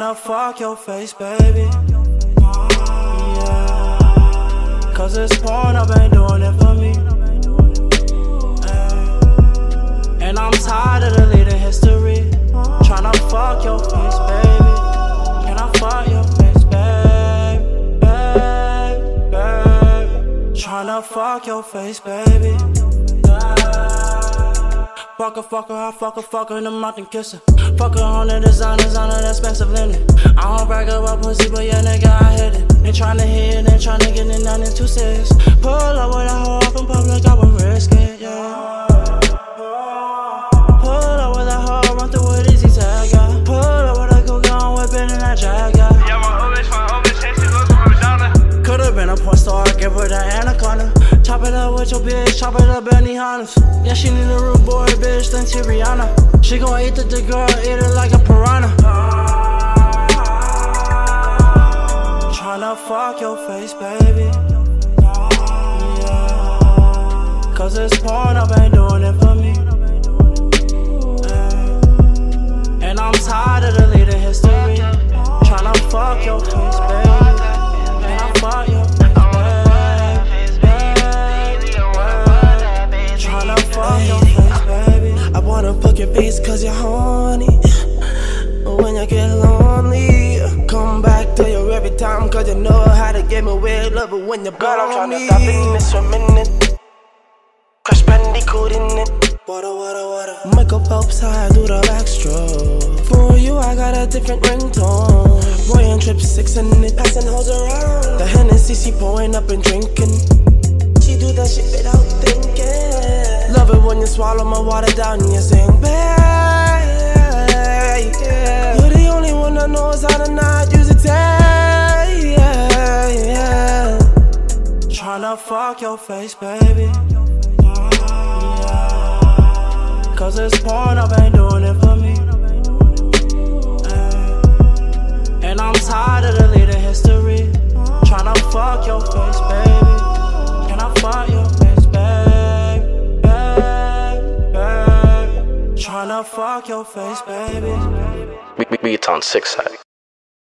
Tryna fuck your face, baby. Yeah. Cause this porn up ain't doing it for me. And I'm tired of deleting history. Tryna fuck your face, baby. Can I fuck your face, babe? Tryna fuck your face, baby. Fuck her, I fuck her in the mouth and kiss her. Fuck her on the designers on that expensive linen. I don't brag about pussy, but yeah, nigga, I hit it. They tryna hit it, they tryna get it down in 2 6. Pull up with a hoe off in public, I would risk it, yeah. Pull up with a hoe, run through with easy tag, yeah. Pull up with a cougar, I'm whipping in that jag, yeah. Yeah, my old bitch, she looks from Madonna. Could've been a porn star, give her that anaconda. Chop it up with your bitch, chop it up Benihana's. Yeah, she need a rude boy, bitch, then she Rihanna. She gon' eat the girl, eat it like a piranha. Tryna fuck your face, baby. Yeah. Cause this porn up ain't doing it for me. And I'm tired of deleting history. Tryna fuck your face, baby. Can I fuck your face? I wanna fuck your face cause you're horny. When you get lonely, come back to you every time cause you know how to give me weird love. But when you're girl, I'm tryna stop in this for a minute. Crush Bandicoot in it. Water, water, water. Michael Phelps, I do the backstroke. For you, I got a different ringtone. Boy and trip 6 in it, passing hoes around. The Hennessy, she pouring up and drinking. She do that shit without thinking. Love it when you swallow my water down and you sing, babe. You're the only one that knows how to not use it. Tryna fuck your face, baby. Yeah. Cause this porn up ain't doing it for me. And I'm tired of deleting history. Tryna fuck your face, baby. Can I fuck your face, babe? Tryna fuck your face, baby. Beats on 6 side.